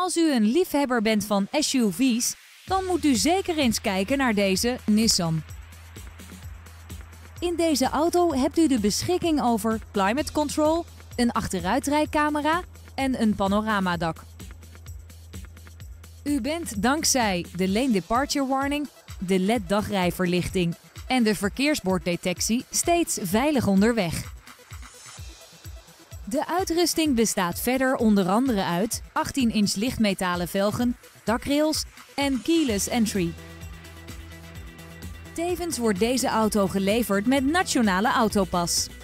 Als u een liefhebber bent van SUV's, dan moet u zeker eens kijken naar deze Nissan. In deze auto hebt u de beschikking over climate control, een achteruitrijcamera en een panoramadak. U bent dankzij de Lane Departure Warning, de LED-dagrijverlichting en de verkeersborddetectie steeds veilig onderweg. De uitrusting bestaat verder onder andere uit 18-inch lichtmetalen velgen, dakrails en keyless entry. Tevens wordt deze auto geleverd met Nationale Autopas.